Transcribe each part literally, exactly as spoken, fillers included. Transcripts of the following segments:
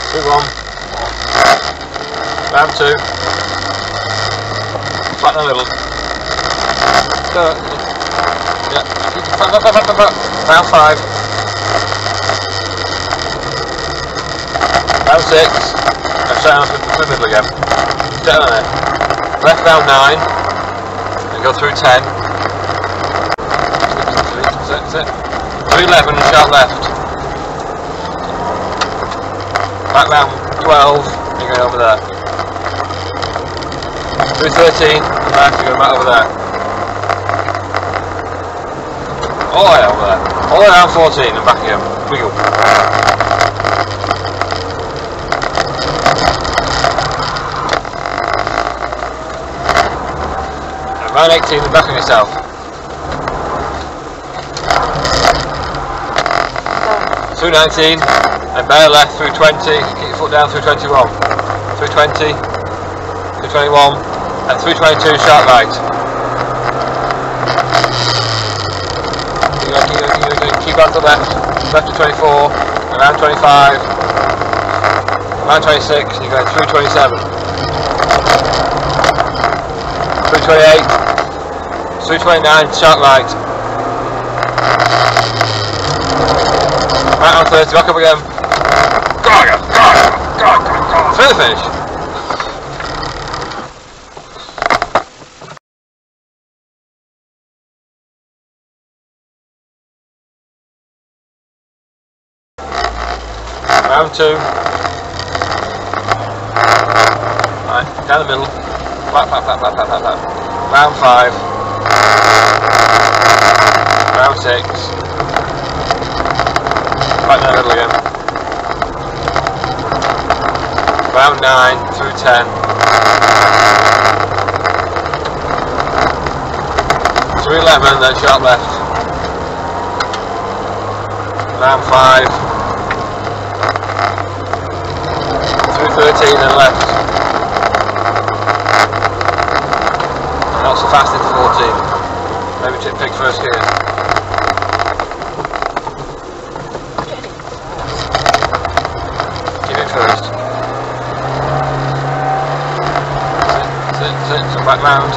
Move on. Round two. Back in the middle. Go. Yeah. Back, back, back, back, back. Round five. Round six. And straight on to the middle again. Straight on there. Left round nine. And go through ten. That's it. Through eleven and sharp left. Back round twelve. And you're going over there. Through thirteen. And left. You're going back over there. All the way over there. All the way around fourteen and back again. Wiggle. And round eighteen and back on yourself. Through nineteen and bear left through twenty. Keep your foot down through twenty-one. Through twenty. Through twenty-one. And through twenty-two sharp right. Keep on to the left, left to twenty-four, around twenty-five, around twenty-six, and you're going through twenty-seven, through twenty-eight, through twenty-nine, sharp right, right on thirty, back up again, go again, go again, go again, go again, through the finish. Round two. Right, down the middle. Back, back, back, back, back, back, back. Round five. Round six. Back down the middle again. Round nine through ten. Through eleven, then sharp left. Round five. thirteen and left. Not so fast into fourteen. Maybe tip pick first gear. Give it first. That's it, that's it, so back round.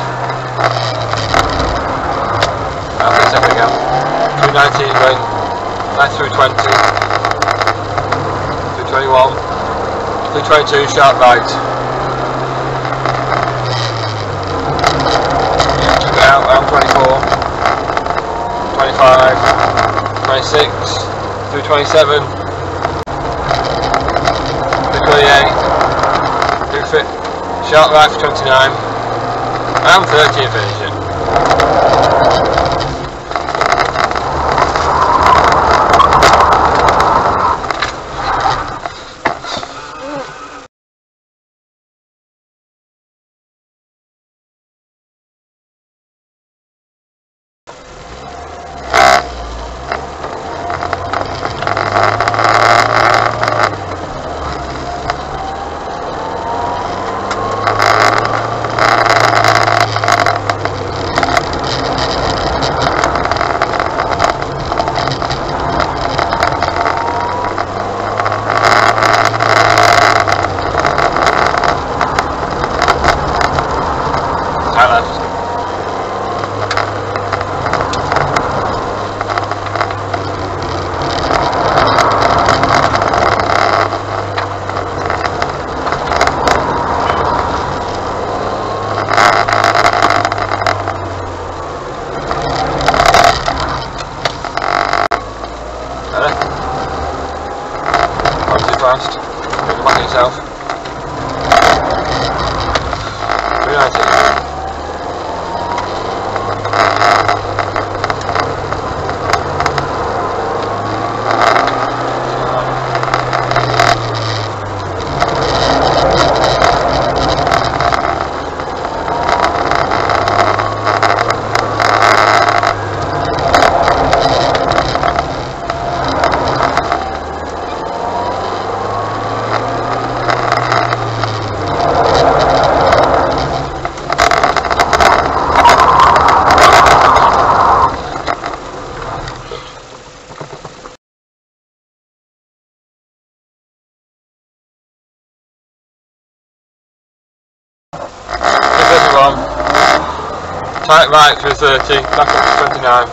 Round for a second again. Through nineteen going left through twenty. Through twenty-one. Through twenty-two, sharp right. Yeah, took it out, round twenty-four, twenty-five, twenty-six, through twenty-seven, through twenty-eight, through fit, sharp right for twenty-nine, round thirty and finish it. Fast. Bring it back on yourself. three ninety. Tight right through thirty, back up to twenty-nine.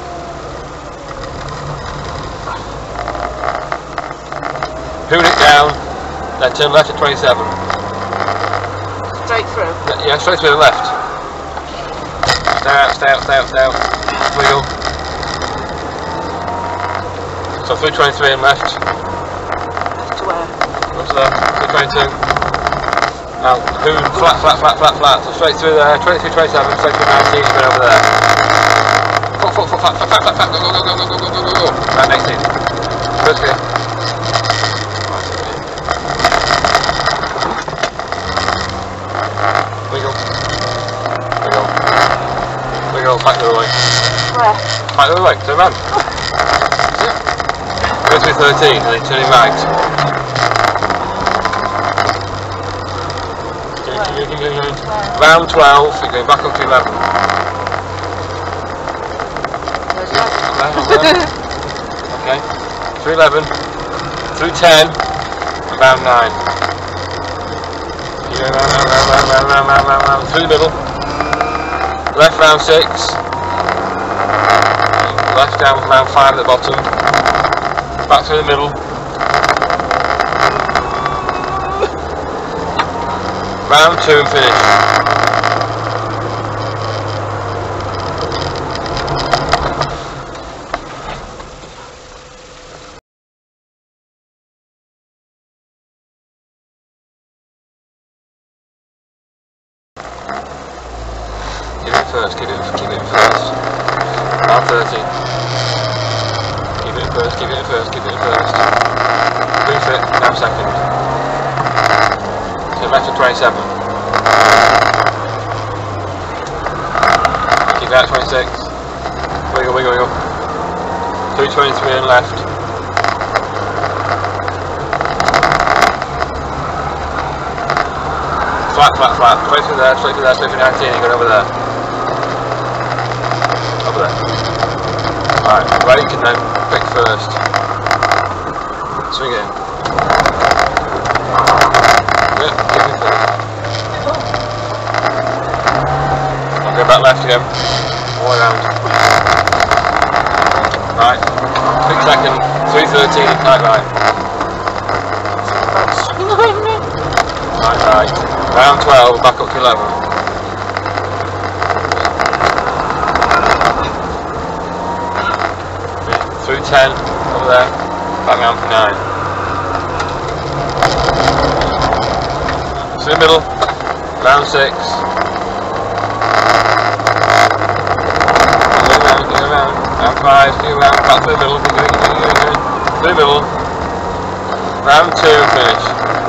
Hoon it down, then turn left at twenty-seven. Straight through? Yeah, straight through the left. Stay out, stay out, stay out, stay out. Wiggle. So three twenty-three and left. Left to where? Go to there, three twenty-two. Now, hoon, flat, flat, flat, flat, flat. So straight through there, twenty-three, twenty-seven, straight through nineteen, straight over there. Foot, foot, foot, flat, flat, flat, flat, flat, go, go, go, go, go, go, go, go, go. Round eighteen. First gear. Wiggle. Wiggle. Wiggle, back the other way. Where? Back the other way, turn around. Go through thirteen and then turning right. Keep going, keep going, keep going. Round twelve, you're going back up to eleven. Where's eleven? eleven. Okay. Through eleven, through ten, and round nine. Keep going round, round, round, round, round, round, round, round, round, through the middle. Left round six. Left down round five at the bottom. Back through the middle. Round two and finish. Keep it first, keep it, keep it first. Round thirteen. Keep it first, keep it first, keep it first. Boof it, now second. Turn left to twenty-seven. Keep that twenty-six. Wiggle, wiggle, wiggle. three twenty-three and left. Flat, flat, flat. Straight through there, straight through there, straight through nineteen, and go over there. Over there. Alright, brake and then pick first. Swing it in. Yep, keep it first. I'll go back left again. All around. Right. Pick second. three thirteen, tight right. Right, right. Round twelve, back up to eleven. Through ten, over there, back round for nine. Through the middle, round six. Go around, go around, round five, go around, back through the middle, keep going, keep going, keep going. Through the middle, round two, finish.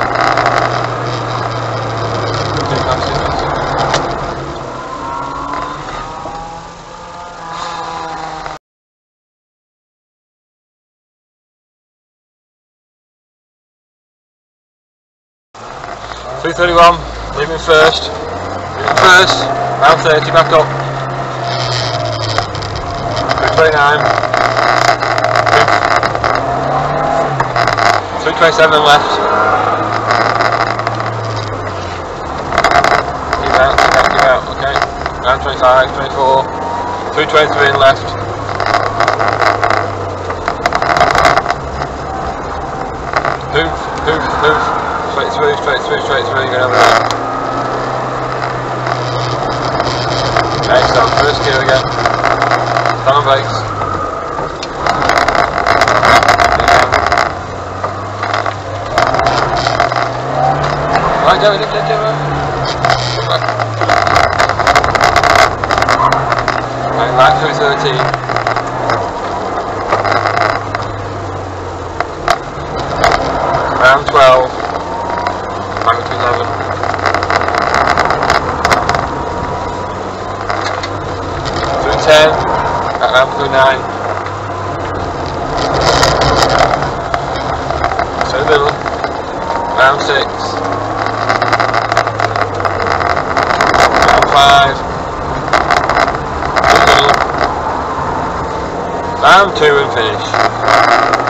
three thirty-one, leaving first, leaving first, round thirty, back up, three twenty-nine, three twenty-seven and left, keep out, keep out, keep out, okay, round twenty-five, twenty-four, three twenty-three and left, hoof, hoof, hoof. Straight through, straight through, straight through, going over there. Okay, so first gear again. Stand on brakes. Right, go, go, go, go. Come back. Right, right through thirteen. Round twelve. Back to eleven. Through ten. Back round through nine. So the middle. Round six. Round five. Through the middle. Round two and finish.